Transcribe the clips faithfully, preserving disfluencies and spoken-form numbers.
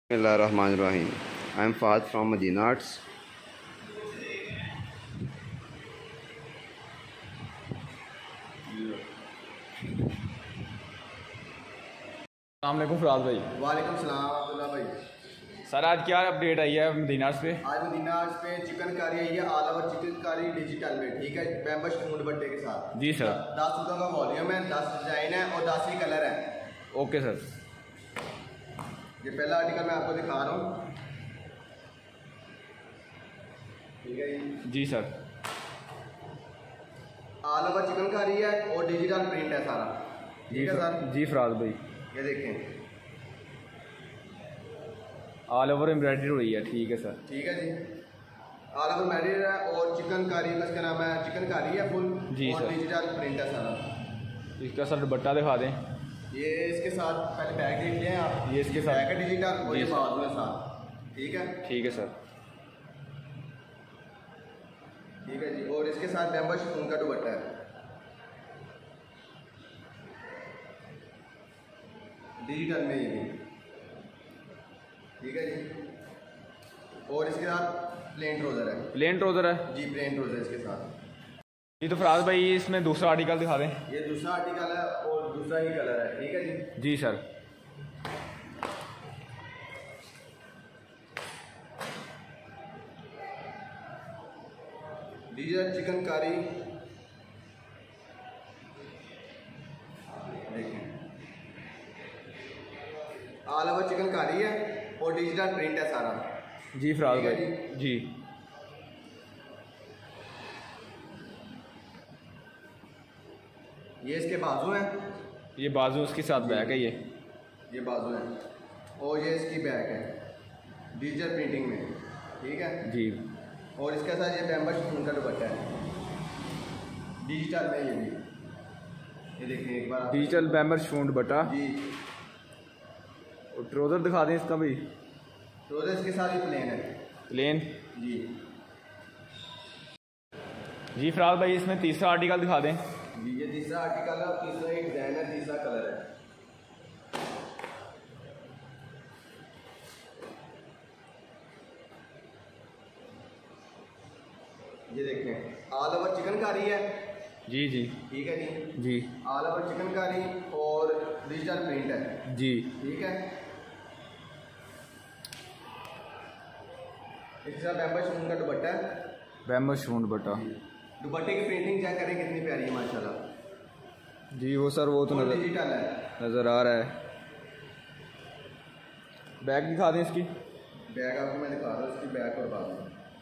Bismillahirrahmanirrahim. I am Fahad from Medina Arts. अस्सलामुअलैकुम फराज भाई। वालेकुम सलाम अब्दुल्ला भाई। सर आज क्या अपडेट आई है मदीना आर्ट्स पे? आज मदीना आर्ट्स पे चिकन कारी आई है, all over chikankari digital में, ठीक है, बैम्बस फूड बट्टे के साथ। जी सर। दस रुपये का वॉल्यूम है, दस डिजाइन है और दस ही कलर है। Okay sir. ये पहला आर्टिकल मैं आपको दिखा रहा हूँ, ठीक है जी। जी sir. All over chikankari है और डिजिटल प्रिंट है सारा, ठीक है सर। जी फराज भाई, ये देखें, ऑल ओवर एम्ब्रॉयडरी हुई है, ठीक है सर। ठीक है जी। ऑल ओवर मैरिड है और चिकन कारी का इसका नाम है, चिकन कारी है फुल जी और सर। डिजिटल प्रिंट है सारा। इसका सर दुपट्टा दिखा दें। ये इसके साथ पहले बैग देख लें आप, ये इसके साथ बैग है डिजिटल और जी ये सर। बाजू है साथ, ठीक है। ठीक है सर। ठीक है जी। और इसके साथ बैम्बस शिफॉन का दुपट्टा है, डिजिटल में ये भी, ठीक है जी। और इसके साथ प्लेन ट्राउजर है, प्लेन ट्राउजर है जी, प्लेन ट्राउजर इसके साथ। जी। तो फराज भाई इसमें दूसरा आर्टिकल दिखा दें। ये दूसरा आर्टिकल है और दूसरा ही कलर है, ठीक है जी। जी सर। डिजिटल चिकन कारी, देखें, ऑल ओवर चिकन कारी है और डिजिटल प्रिंट है सारा। जी फराज ठीक है भाई। जी। ये इसके बाजू हैं, ये बाजू उसके साथ बैक है। ये ये बाजू है और ये इसकी बैक है डिजिटल प्रिंटिंग में, ठीक है जी। और इसके साथ ये बैम्बस शिफॉन का दुपट्टा है, डिजिटल में ये भी, ये देखें एक बार आप। डिजिटल बैम्बर शिफॉन दुपट्टा जी। और ट्राउजर दिखा दें इसका भाई। ट्राउजर इसके साथ ही प्लेन है, प्लेन। जी जी फराज भाई इसमें तीसरा आर्टिकल दिखा दें। जी। ये तीसरा आर्टिकल है, तीसरा एक डिजाइन है, तीसरा कलर है। ये देखें, ऑल ओवर चिकन कारी है, जी जी। ठीक है जी। जी ऑल ओवर चिकन कारी और डिजिटल प्रिंट है, जी। ठीक है। इसका बैम्बस शिफॉन का दुपट्टा है, बैम्बर शिफॉन दुपट्टा। दुपट्टे की प्रिंटिंग चेक करें कितनी प्यारी है माशाल्लाह। जी वो सर वो तो और नजर डिजिटल है, नजर आ रहा है। बैग दिखा दें इसकी। बैग आपको मैं दिखा रहा हूँ, इसकी बैग और बाजू।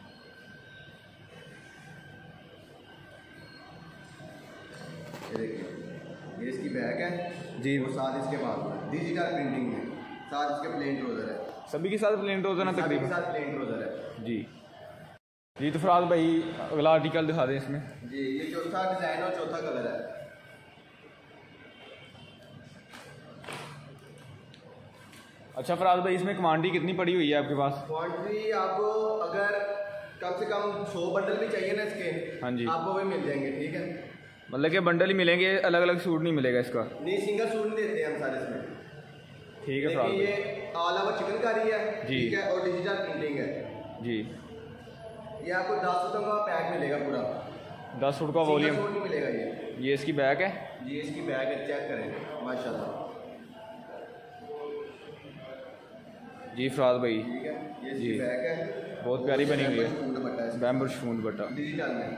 ये देखिए, ये इसकी बैग है जी। और साथ इसके बाजू है, डिजिटल प्रिंटिंग में, साथ इसके प्लेन ट्राउजर है, सभी के साथ प्लेन ट्राउजर है सभी के तकरीबन। साथ प्लेन ट्राउजर है। जी जी। तो फराज भाई अगला आर्टिकल दिखा दें इसमें। जी। ये चौथा डिजाइन और चौथा कलर है। अच्छा फराज भाई इसमें क्वांटिटी कितनी पड़ी हुई है आपके पास? क्वांटिटी आपको अगर कम से कम सौ बंडल भी चाहिए ना इसके, हाँ जी, आपको भी मिल जाएंगे, ठीक है। मतलब कि बंडल ही मिलेंगे, अलग अलग सूट नहीं मिलेगा इसका? नहीं, सिंगल सूट नहीं देते हम सारे इसमें, ठीक है फराज देखिए। भाई। ये ऑल ओवर चिकन कारी है, जी। ठीक है, और डिजिटल प्रिंटिंग है। जी। ये आपको दस रुपये का पैक मिलेगा पूरा, दस सूट का वॉल्यूम। सूट नहीं मिलेगा ये। ये इसकी बैक है। जी, इसकी बैग है, चेक करें माशाल्लाह। जी फराज भाई, ठीक है, ये इसकी जी। बैग है, बहुत प्यारी बनी हुई है, है बैम्बर शिफॉन दुपट्टा डिजिटल में।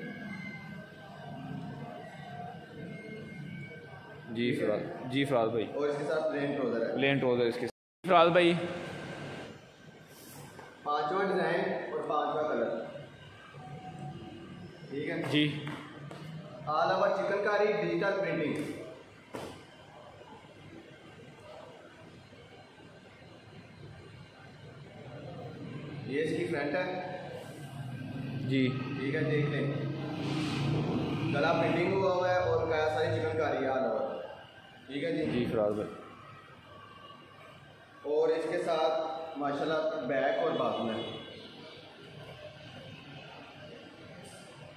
जी फराज। जी फराज भाई। और इसके साथ प्लेन ट्राउजर है, प्लेन ट्राउजर इसके साथ। फराज भाई पांचवा डिजाइन और पांचवा कलर, ठीक है जी। All over chikankari digital printing. ये इसकी फ्रंट है, जी। ठीक है, देख लें, गला प्रिंटिंग हुआ हुआ है और क्या सारी चिकन कारी है ऑल ओवर, ठीक है जी। जी फराज भाई। और इसके साथ माशाल्लाह बैक और बाजू है।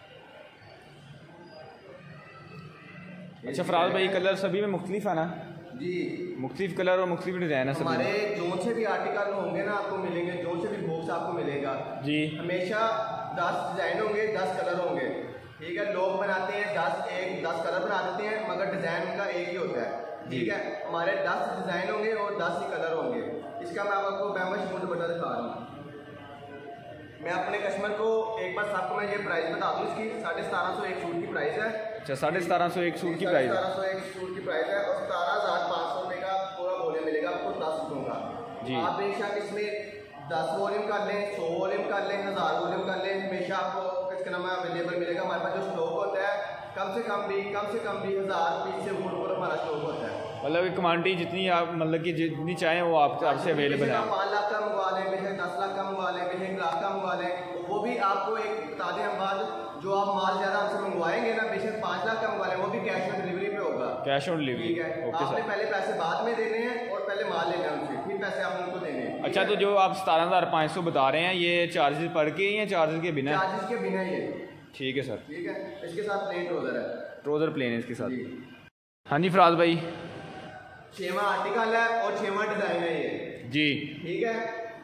अच्छा फराज भाई कलर सभी में मुख्तलिफ है ना? जी मुख्तलिफ कलर और मुख्तलिफ डिज़ाइन है सभी। हमारे जोन से भी आर्टिकल होंगे ना आपको मिलेंगे, जोन से भी बॉक्स आपको मिलेगा जी। हमेशा दस डिज़ाइन होंगे, दस कलर होंगे, ठीक है। लोग बनाते हैं दस एक दस कलर बना देते हैं, मगर डिज़ाइन उनका एक ही होता है, ठीक है। हमारे दस डिज़ाइन होंगे और दस ही कलर होंगे। इसका मैं आपको बैम्बू शूट दुपट्टा दिखा रहा हूँ। मैं अपने कस्टमर को एक बार सबको मैं ये प्राइस बता दूँ इसकी। साढ़े सतारह सौ एक सूट की प्राइस है। अच्छा, साढ़े सतारह सौ एक सूट की प्राइस है। सतारह सौ एक सूट की प्राइस है और सतारह हज़ार पाँच सौ रुपये का पूरा वॉल्यूम मिलेगा आपको दस सूटों का जी। आप बेशक इसमें दस वॉल्यूम कर लें, सौ वॉल्यूम कर लें, हज़ार वॉल्यूम कर लें, हमेशा आपको इसका नाम अवेलेबल मिलेगा। हमारे पास जो स्टॉक होता है कम से कम भी कम से कम भी हज़ार पीस से ऊपर ऊपर हमारा स्टॉक होता है। मतलब क्वान्टिटी जितनी आप मतलब कि जितनी चाहें वो आप आपसे अवेलेबल है। पाँच लाख का मंगवा लें, बेशक दस लाख का मंगवा लें, बेशक एक लाख का मंगवा लें, वो भी आपको एक बता दें हम बात, जो आप माल ज़्यादा हमसे मंगवाएंगे ना, बेशक पाँच लाख का मंगवा लें, वो भी कैश ऑन डिलीवरी पे होगा। कैश ऑन डिलीवरी, ठीक है। ओके आपने सर। पहले पैसे बाद में देने हैं और पहले माल लेना है उनसे, फिर पैसे आपने उनको देने हैं। अच्छा, तो जो आप सतारह हज़ार पाँच सौ बता रहे हैं ये चार्जेस पड़ के या चार्जेस के बिना? चार्जेस के बिना ये, ठीक है सर। ठीक है। इसके साथ प्लेन ट्राउजर है, ट्राउजर प्लेन है इसके साथ। जी। हाँ जी फराज भाई। छेवां आर्टिकल है और छेवां डिज़ाइन है ये, जी ठीक है।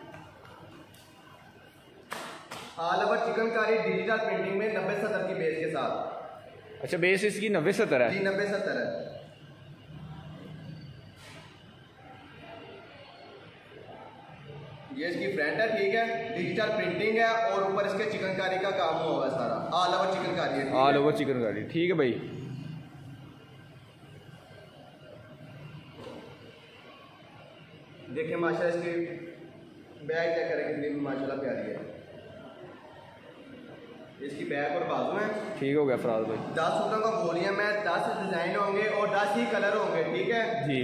All over chikankari digital printing में नब्बे सत्तर की बेस के साथ। अच्छा, बेस इसकी नब्बे सत्तर है? जी नब्बे सत्तर है। ये इसकी फ्रंट है, ठीक है। डिजिटल प्रिंटिंग है और ऊपर इसके चिकनकारी का काम हुआ है सारा, ऑल ओवर चिकनकारी है। ऑल ओवर चिकनकारी, ठीक है भाई। देखिए माशाल्लाह इसकी बैग चेक करें कितनी माशाल्लाह प्यारी है। इसकी बैग और बाजू है। ठीक हो गया फराज भाई। दस सूटों का वॉल्यूम है, दस डिजाइन होंगे और दस ही कलर होंगे, ठीक है जी।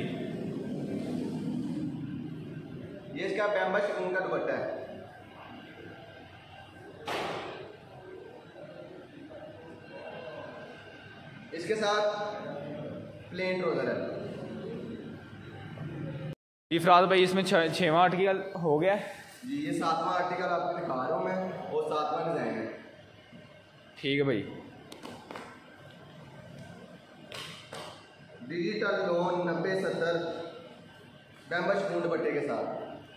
ये इसका बैम्बा शिफॉन का दुपट्टा है। इसके साथ प्लेन ट्राउजर है। जी फराज भाई, इसमें छेवां आर्टिकल हो गया है जी। ये सातवां आर्टिकल आपको दिखा रहा हूँ मैं और सातवां डिजाइन है, ठीक है भाई। डिजिटल लोन नब्बे सत्तर बैम्बा शिफॉन दुपट्टे के साथ।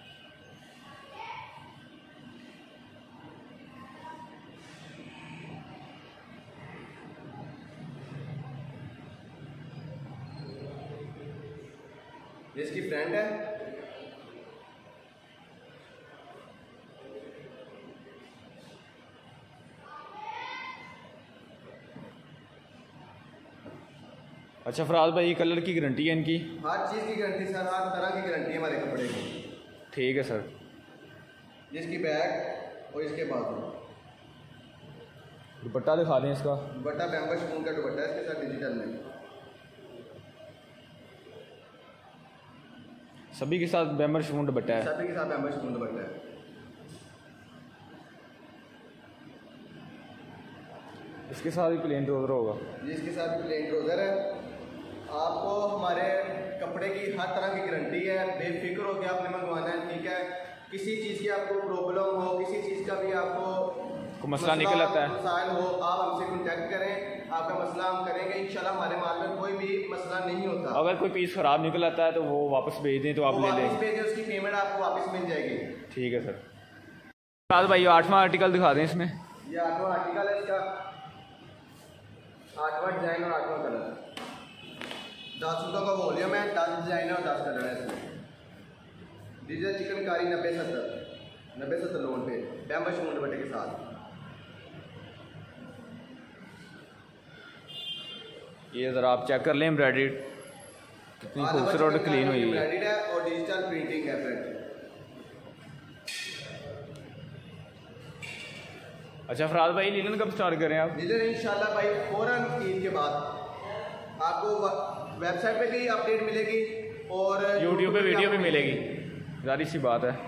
ये इसकी फ्रेंड है। अच्छा फराज भाई, कलर की गारंटी है इनकी? हर चीज़ की गारंटी सर, हर तरह की गारंटी है हमारे कपड़े की। ठीक है सर। जिसकी बैग और इसके बाजू। दुपट्टा दिखा दें इसका। दुपट्टा बैम्बा शिफॉन का दुपट्टा है, इसके साथ डिजिटल में सभी के साथ बैम्बा शिफॉन दुपट्टा है। सभी के साथ बैम्बा शिफॉन दुपट्टा है। इसके साथ भी प्लेन ट्राउजर होगा। जी इसके साथ भी प्लेन ट्राउजर है। आपको हमारे कपड़े की हर तरह की गारंटी है, बेफिक्र हो के आपने मंगवाना है, ठीक है। किसी चीज़ की आपको प्रॉब्लम हो, किसी चीज़ का भी आपको को मसला निकल आता है, मसाइल हो, आप हमसे कॉन्टैक्ट करें, आपका मसला हम करेंगे इंशाल्लाह। हमारे माल में कोई भी मसला नहीं होता। अगर कोई पीस खराब निकल आता है तो वो वापस भेज दें तो आप ले लेंगे? वापस भेजें, उसकी पेमेंट आपको वापस मिल जाएगी। ठीक है सर। फराज भाई, आठवां आर्टिकल दिखा दें इसमें। ये आठवां आर्टिकल है, इसका आठवां डिजाइन और आठवां कलर। दस सूटों का वॉल्यूम है, दस डिजाइन है और दस कलर है इसमें। डिजिटल चिकनकारी नब्बे सत्तर नब्बे सत्तर लोन पे बैम्बा शिफॉन दुपट्टे के साथ। ये ज़रा आप चेक कर लें, एम्ब्रॉयडरी कितनी खूबसूरत और क्लीन हुई है। एम्ब्रॉयडर्ड है और डिजिटल प्रिंटिंग है फ्रंट। अच्छा फराज भाई, लीलन कब स्टार्ट करें आप? लीलन इंशाल्लाह भाई फौरन ईद के बाद आपको वेबसाइट पे भी अपडेट मिलेगी और यूट्यूब पे वीडियो भी मिलेगी, जारी सी बात है।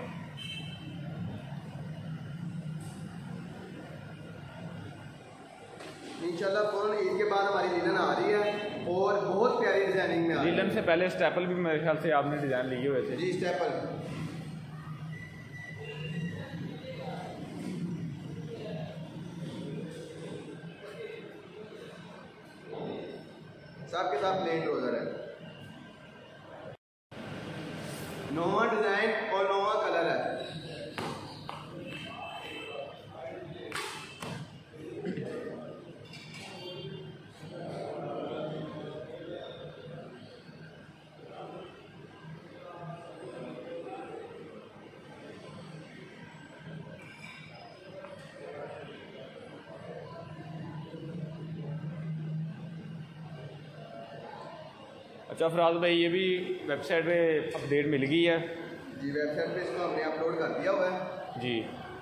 इंशाल्लाह फौरन ईद के बाद हमारी लीलन आ रही है और बहुत प्यारी डिजाइनिंग में आ रही है। लीलन से पहले स्टेपल भी मेरे ख्याल से आपने डिज़ाइन लिए हुए थे। जी स्टेपल। सबके साथ प्लेन ट्राउजर है। अच्छा फराज भाई, ये भी वेबसाइट पे अपडेट मिल गई है जी, वेबसाइट पे इसको हमने अपलोड कर दिया हुआ है जी।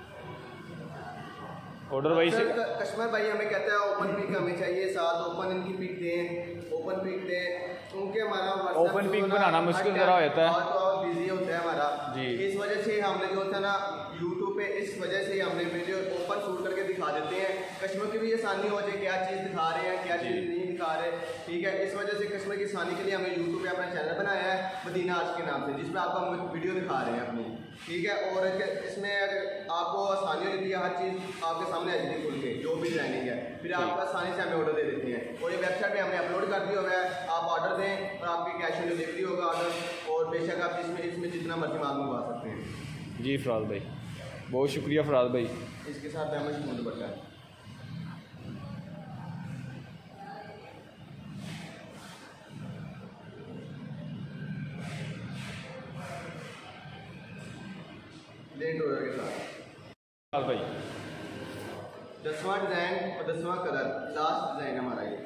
ऑर्डर भाई से कस्टमर भाई हमें कहता है ओपन पिक हमें चाहिए, साथ ओपन इनकी पिक दें, ओपन पिक दें, क्योंकि हमारा ओपन पिक बनाना मुश्किल ज़रा होता है तो बिजी होता है हमारा जी। इस वजह से हमने जो था ना यूट्यूब पे, इस वजह से हमने वीडियो ओपन शूट करके दिखा देते हैं, कस्टमर की भी आसानी हो जाए क्या चीज़ दिखा रहे हैं क्या चीज़ नहीं दिखा रहे। ठीक है, इस वजह से कस्टमर की आसानी के लिए हमने यूट्यूब पे अपना चैनल बनाया है मदीना आर्ट्स के नाम से, जिसमें आपको हम वीडियो दिखा रहे हैं अपनी। ठीक है, और इसमें आपको आसानी होती है, हर चीज़ आपके सामने आ जाती है खुल के, जो भी डिजाइनिंग है, फिर आप आसानी से हमें ऑर्डर दे देते हैं। और ये वेबसाइट पे हमने अपलोड कर दिया हुआ है, आप ऑर्डर दें और आपकी कैश ऑन डिलीवरी होगा ऑर्डर, और बेशक आप इसमें इसमें जितना मर्जी माल मंगवा सकते हैं। जी फराज भाई, बहुत शुक्रिया फराज भाई। इसके साथ डैमेज मूड बढ़ता है। लेट ऑर्डर के साथ फराज भाई दसवां डिज़ाइन और दसवां कलर, लास्ट डिज़ाइन हमारा ये।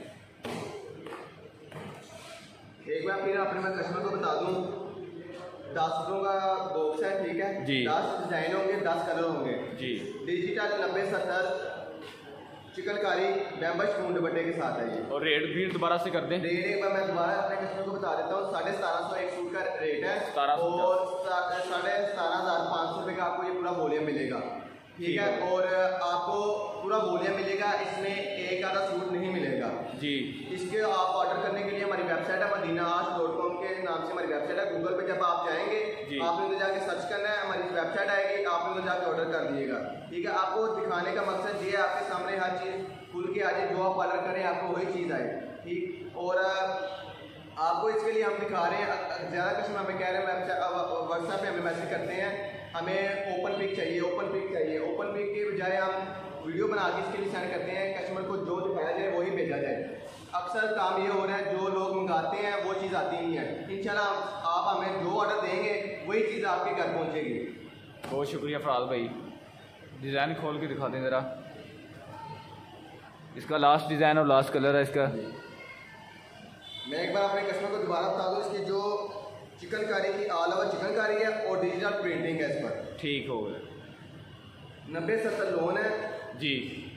एक बार फिर अपने मैं कस्टमर को बता दूं, दस का बॉक्स है, ठीक है जी। दस डिज़ाइन होंगे, दस कलर होंगे जी। डिजिटल नब्बे सत्तर चिकनकारी बैम्बस स्पून दुपट्टे के साथ है ये। और रेट भी दोबारा से कर दें। रेट एक बार मैं दोबारा अपने कस्टमर को बता देता हूँ, साढ़े सतारह सौ एक सूट का रेट है, और साढ़े सतारह हज़ार पाँच सौ रुपये का आपको ये पूरा वॉल्यूम मिलेगा। ठीक है, और आपको पूरा वॉल्यूम मिलेगा, इसमें एक आधा सूट नहीं मिलेगा जी। इसके आप ऑर्डर करने के लिए हमारी वेबसाइट है मदीना आर्ट्स डॉट कॉम के नाम से हमारी वेबसाइट है। गूगल पे जब आप जाएंगे आपने उधर जाके सर्च करना है, हमारी वेबसाइट आएगी, आपने उधर जाके ऑर्डर कर दिएगा। ठीक है, आपको दिखाने का मकसद ये है आपके सामने हर चीज़ खुल के आ जाए, जो आप ऑर्डर करें आपको वही चीज़ आए। ठीक, और आपको इसके लिए हम दिखा रहे हैं, ज़्यादा कस्टमर हमें कह रहे हैं व्हाट्सएप पे हमें मैसेज करते हैं हमें ओपन पिक चाहिए, ओपन पिक चाहिए। ओपन पिक के बजाय हम वीडियो बना के इसके लिए सेंड करते हैं, कस्टमर को जो दिखाया जाए वही भेजा जाए। अक्सर काम ये हो रहा है, जो लोग मंगाते हैं वो चीज़ आती नहीं है। इंशाल्लाह आप हमें जो ऑर्डर देंगे वही चीज़ आपके घर पहुँचेगी। बहुत शुक्रिया फराज भाई। डिज़ाइन खोल के दिखा दें ज़रा, इसका लास्ट डिज़ाइन और लास्ट कलर है इसका। मैं एक बार अपने कस्टमर को दोबारा बता दूँ, इसकी जो चिकनकारी की ऑल ओवर चिकनकारी है और डिजिटल प्रिंटिंग है इस पर। ठीक हो गया। नब्बे सत्तर लोन है जी।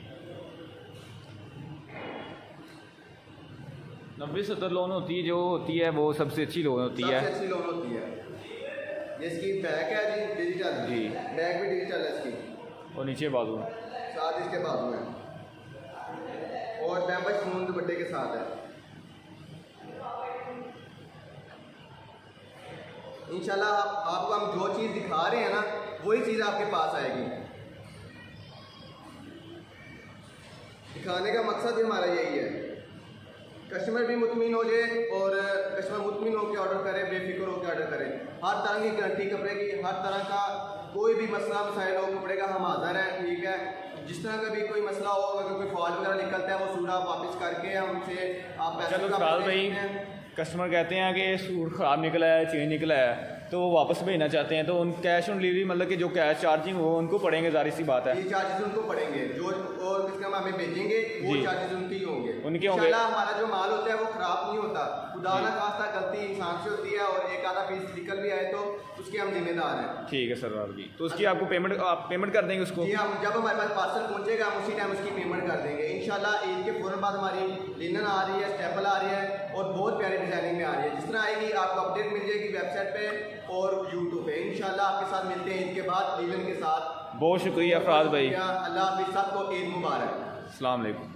नब्बे सत्तर लोन होती है, जो होती है वो सबसे अच्छी लोन होती है, सबसे अच्छी लोन होती है। ये इसकी बैक है जी डिजिटल जी, बैक भी डिजिटल है इसकी, और नीचे बाजू साथ इसके बाजू है, और बैम्बस स्पून दुपट्टे के साथ है। इंशाल्लाह आप, आपको हम जो चीज़ दिखा रहे हैं ना वही चीज़ आपके पास आएगी। दिखाने का मकसद भी हमारा यही है, कस्टमर भी मुतमिन हो जाए और कस्टमर मुतमिन होकर ऑर्डर करे, बेफिक्र होकर ऑर्डर करे। हर तरह की गारंटी कपड़े की, हर तरह का कोई भी मसला मसाइल हो कपड़े का हम हाज़िर हैं। ठीक है, जिस तरह का भी कोई मसला हो, अगर कोई फॉल्ट वगैरह निकलता है वो सूट आप वापस करके हमसे आप पैसे का भाई। कस्टमर कहते हैं कि सूट ख़राब निकला है, चेंज निकला है, तो वो वापस भेजना चाहते हैं, तो उन कैश ऑन डिलीवरी मतलब कि जो कैश चार्जिंग हो उनको पड़ेंगे, जारी सी बात है। ये चार्जेस उनको पड़ेंगे, जो और किसका हम हमें भेजेंगे वो चार्जेस उनके ही होंगे, उनके होंगे। हमारा जो माल होता है वो खराब नहीं होता, खुदा ना खास्ता गलती इंसान से होती है और एक आधा पीस निकल भी आए तो उसके हम जिम्मेदार हैं। ठीक है सर जी, तो उसकी आपको पेमेंट आप पेमेंट कर देंगे उसको? जी, हम जब हमारे पास पार्सल पहुंचेगा हम उसी टाइम उसकी पेमेंट कर देंगे इंशाल्लाह। ईद के फौरन बाद हमारी लिनन आ रही है, स्टेपल आ रही है और बहुत प्यारी डिजाइनिंग में आ रही है। जिस तरह आएगी आपको अपडेट मिल जाएगी वेबसाइट पे और यूट्यूब पे। इंशाल्लाह आपके साथ मिलते हैं ईद के बाद लिनन के साथ। बहुत शुक्रिया फराज भाई, अल्लाह हाफिज़, सबको ईद मुबारक। अस्सलाम वालेकुम।